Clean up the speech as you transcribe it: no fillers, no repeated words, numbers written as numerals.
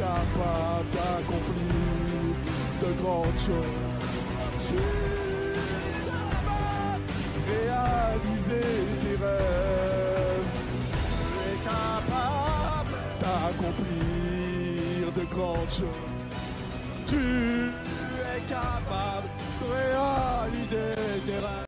capable d'accomplir de grandes choses. Tu es capable de réaliser tes rêves. Tu es capable d'accomplir de grandes choses. Tu es capable de réaliser tes rêves.